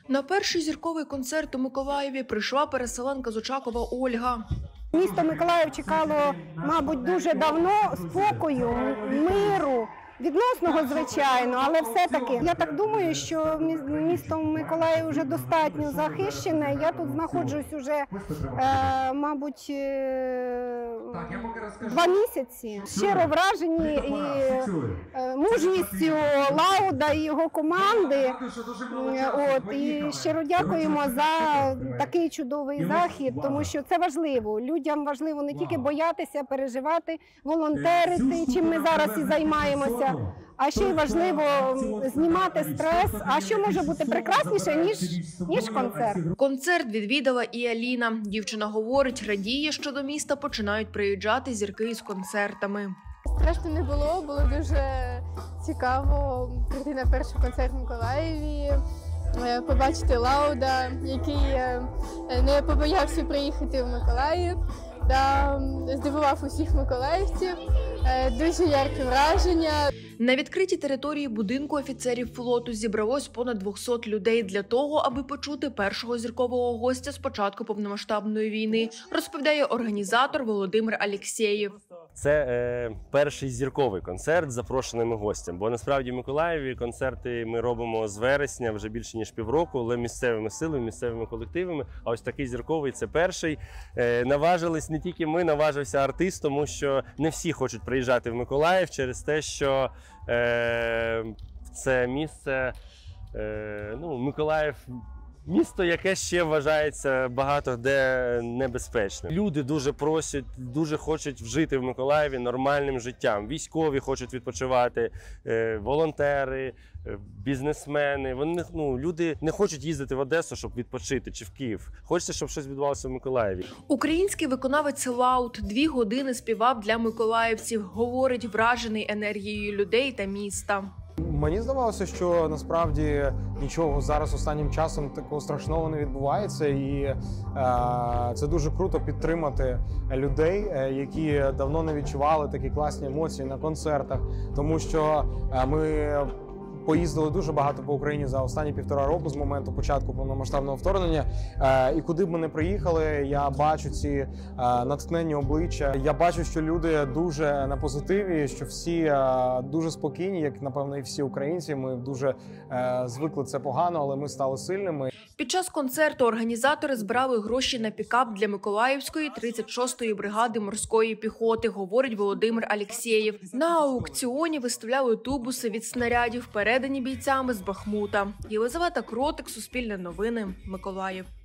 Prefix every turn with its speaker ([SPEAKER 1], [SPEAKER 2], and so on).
[SPEAKER 1] На перший зірковий концерт у Миколаєві прийшла переселенка з Очакова Ольга.
[SPEAKER 2] Місто Миколаїв чекало, мабуть, дуже давно спокою, миру, відносного, звичайно, але все-таки, я так думаю, що місто Миколаїв вже достатньо захищене. Я тут знаходжусь уже, мабуть, 2 місяці. Щиро вражені і мужністю Лауда і його команди. І щиро дякуємо за такий чудовий захід, тому що це важливо. Людям важливо не тільки боятися, переживати, волонтерити, чим ми зараз і займаємося, а ще й важливо знімати стрес. А що може бути прекрасніше, ніж концерт?
[SPEAKER 1] Концерт відвідала і Аліна. Дівчина говорить, радіє, що до міста починають приїжджати зірки із концертами.
[SPEAKER 3] Страшно не було, було дуже цікаво прийти на перший концерт в Миколаєві, побачити Лауда, який не побоявся приїхати в Миколаїв та здивував усіх миколаївців. Дуже яркі враження.
[SPEAKER 1] На відкритій території будинку офіцерів флоту зібралось понад 200 людей для того, аби почути першого зіркового гостя з початку повномасштабної війни, розповідає організатор Володимир Алєксєєв.
[SPEAKER 4] Це перший зірковий концерт з запрошеними гостями, бо насправді в Миколаєві концерти ми робимо з вересня, вже більше ніж півроку, але місцевими силами, місцевими колективами, а ось такий зірковий – це перший. Наважились не тільки ми, наважився артист, тому що не всі хочуть приїжджати в Миколаїв через те, що це місце, Миколаїв, місто, яке ще вважається багато де небезпечним. Люди дуже просять, дуже хочуть жити в Миколаєві нормальним життям. Військові хочуть відпочивати, волонтери, бізнесмени. Люди не хочуть їздити в Одесу, щоб відпочити, чи в Київ. Хочеться, щоб щось відбувалося в Миколаєві.
[SPEAKER 1] Український виконавець Лауд 2 години співав для миколаївців. Говорить, вражений енергією людей та міста.
[SPEAKER 5] Мені здавалося, що насправді нічого зараз останнім часом такого страшного не відбувається, і це дуже круто підтримати людей, які давно не відчували такі класні емоції на концертах, тому що ми поїздили дуже багато по Україні за останні 1,5 року з моменту початку повномасштабного вторгнення. І куди б ми не приїхали, я бачу ці натхненні обличчя. Я бачу, що люди дуже на позитиві, що всі дуже спокійні, як, напевно, і всі українці. Ми дуже звикли це погано, але ми стали сильними.
[SPEAKER 1] Під час концерту організатори збирали гроші на пікап для Миколаївської 36-ї бригади морської піхоти, говорить Володимир Алєксєєв. На аукціоні виставляли тубуси від снарядів, передані бійцями з Бахмута. Єлизавета Кротик, Суспільне новини, Миколаїв.